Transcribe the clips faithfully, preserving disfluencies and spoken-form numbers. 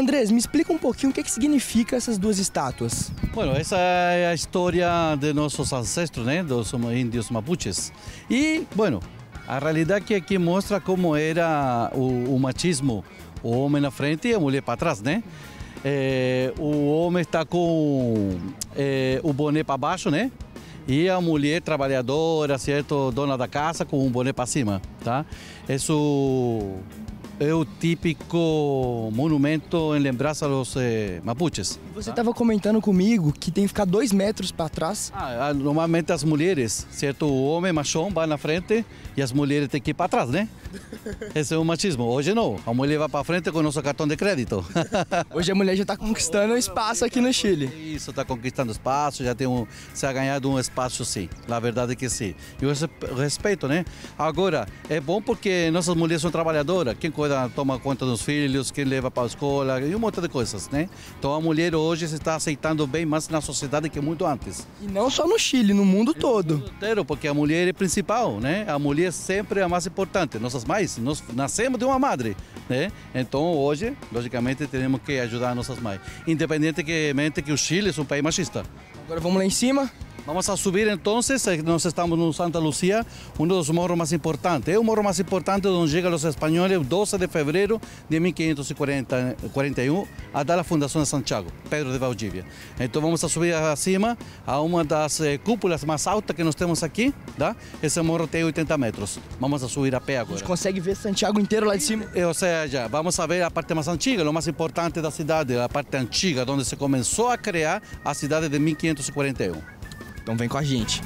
Andrés, me explica um pouquinho o que, que significa essas duas estátuas. Bueno, essa é a história de nossos ancestros, né, dos índios mapuches. E, bueno, a realidade é que aqui mostra como era o, o machismo, o homem na frente e a mulher para trás, né? É, o homem está com é, o boné para baixo, né? E a mulher trabalhadora, certo, dona da casa, com o boné para cima, tá? Isso é o típico monumento em lembrança dos eh, mapuches. Você estava tá? comentando comigo que tem que ficar dois metros para trás. Ah, normalmente as mulheres, certo? O homem machão vai na frente e as mulheres têm que ir para trás, né? Esse é o machismo. Hoje não, a mulher vai para frente com o nosso cartão de crédito. Hoje a mulher já está conquistando espaço aqui no Chile. Isso, está conquistando espaço, já tem um, se ha ganhado um espaço, sim. Na verdade é que sim. E eu respeito, né? Agora, é bom porque nossas mulheres são trabalhadoras. Quem cuida, toma conta dos filhos, quem leva para a escola e um monte de coisas, né? Então a mulher hoje se está aceitando bem mais na sociedade que muito antes. E não só no Chile, no mundo todo. No mundo inteiro, porque a mulher é principal, né? A mulher sempre é a mais importante. Nossas mães, nós nascemos de uma madre, né? Então hoje, logicamente, temos que ajudar nossas mães. Independentemente que o Chile é um país machista. Agora vamos lá em cima. Vamos a subir então, nós estamos no Santa Lucía, um dos morros mais importantes. É o morro mais importante onde chegam os espanhóis, doze de fevereiro de mil quinhentos e quarenta e um, a dar a fundação de Santiago, Pedro de Valdivia. Então vamos a subir acima, a uma das cúpulas mais altas que nós temos aqui, tá? Esse morro tem oitenta metros. Vamos a subir a pé agora. A gente consegue ver Santiago inteiro lá de cima? Ou seja, vamos a ver a parte mais antiga, o mais importante da cidade, a parte antiga, onde se começou a criar a cidade de mil quinhentos e quarenta e um. Então vem com a gente.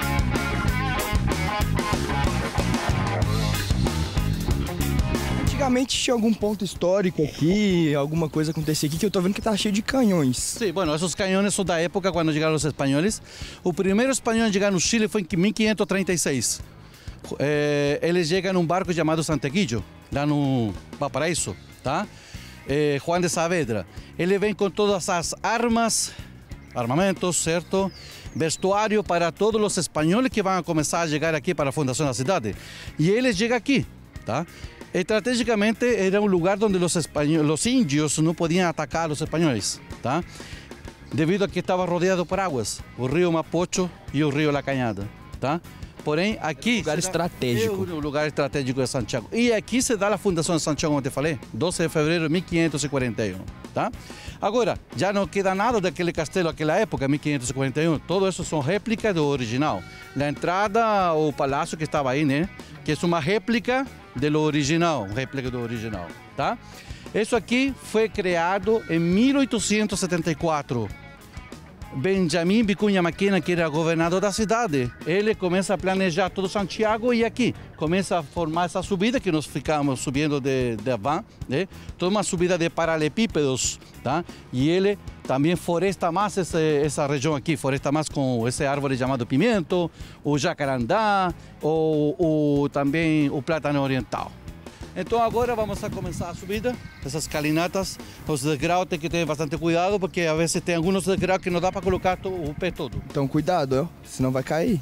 Antigamente tinha algum ponto histórico aqui, alguma coisa acontecia aqui, que eu tô vendo que tá cheio de canhões. Sim, bueno, esses canhões são da época quando chegaram os espanhóis. O primeiro espanhol a chegar no Chile foi em mil quinhentos e trinta e seis. É, ele chega num barco chamado Santiaguillo, lá no Valparaíso, tá? É, Juan de Saavedra. Ele vem com todas as armas, armamentos, certo? Vestuário para todos os espanhóis que vão começar a chegar aqui para a fundação da cidade. E ele chega aqui, tá? Estrategicamente era um lugar onde os, espanhóis, os índios não podiam atacar os espanhóis, tá? Devido a que estava rodeado por águas, o rio Mapocho e o rio La Cañada, tá? Porém, aqui... É um lugar estratégico. É um lugar estratégico de Santiago. E aqui se dá a fundação de Santiago, como eu te falei, doze de fevereiro de mil quinhentos e quarenta e um, tá? Agora, já não queda nada daquele castelo daquela época, mil quinhentos e quarenta e um. Todo isso são réplicas do original. Na entrada, o palácio que estava aí, né? Que é uma réplica do original, réplica do original, tá? Isso aqui foi criado em mil oitocentos e setenta e quatro. Benjamin Vicunha Maquena, que era governador da cidade, ele começa a planejar todo Santiago e aqui começa a formar essa subida que nós ficamos subindo de, de van, né? Toda uma subida de paralelepípedos, tá? E ele também floresta mais essa, essa região aqui, floresta mais com esse árvore chamado pimento, o jacarandá, ou, ou também o plátano oriental. Então agora vamos a começar a subida, essas calinatas, os degraus tem que ter bastante cuidado, porque às vezes tem alguns degraus que não dá para colocar o pé todo. Então cuidado, ó, senão vai cair.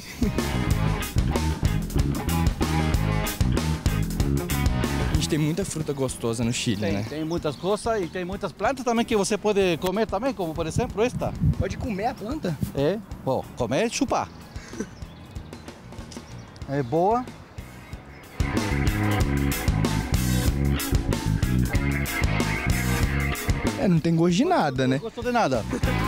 A gente tem muita fruta gostosa no Chile, tem, né? Tem muitas coisas e tem muitas plantas também que você pode comer também, como por exemplo esta. Pode comer a planta? É, bom, comer e chupar. É boa. É, não tem gosto de nada, né? Não gostou de nada.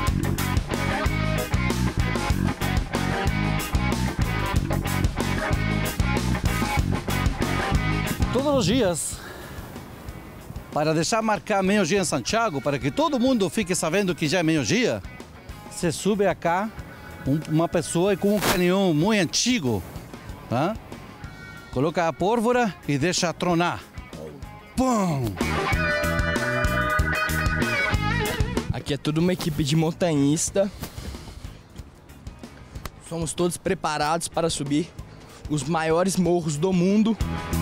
Todos os dias, para deixar marcar meio-dia em Santiago, para que todo mundo fique sabendo que já é meio-dia, você sube acá um, uma pessoa com um canhão muito antigo, tá? Coloca a pólvora e deixa tronar. Pum! Aqui é tudo uma equipe de montanhista. Somos todos preparados para subir os maiores morros do mundo.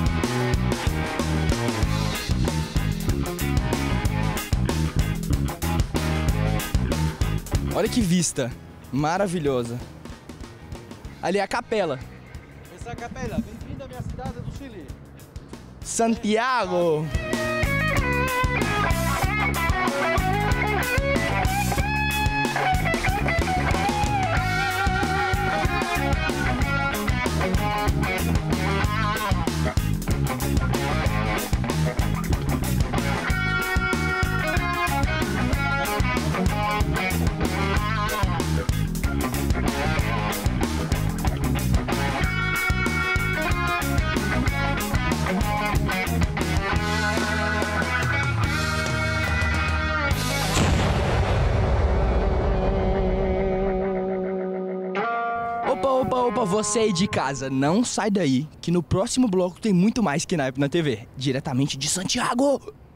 Olha que vista maravilhosa. Ali é a capela. Essa é a capela. Bem-vinda à minha cidade do Chile. Santiago. Opa, opa, opa, você aí de casa, não sai daí, que no próximo bloco tem muito mais que naipe na T V, diretamente de Santiago.